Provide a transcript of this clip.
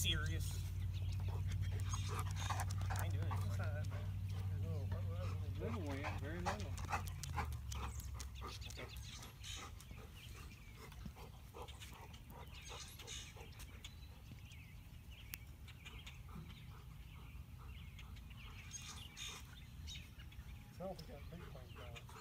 serious? I ain't doing anything. Little wind, very little. Okay. Tell if we got big planes down.